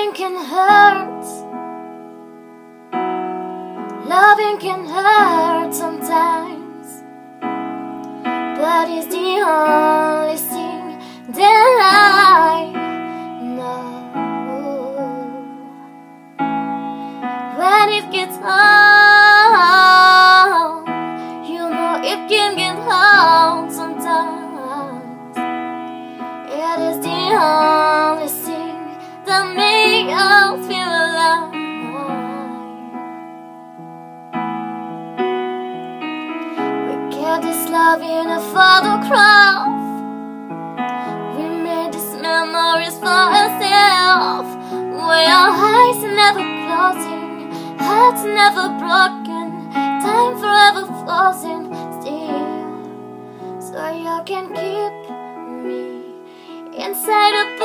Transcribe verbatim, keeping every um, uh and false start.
Loving can hurt. Loving can hurt sometimes, but it's the only thing that I know. When it gets hard, you know it can get hard sometimes. It is the only thing that makes us feel alive. This love in a photograph. We made these memories for ourselves, where our eyes never closing, hearts never broken, time forever frozen still. So you can keep me inside a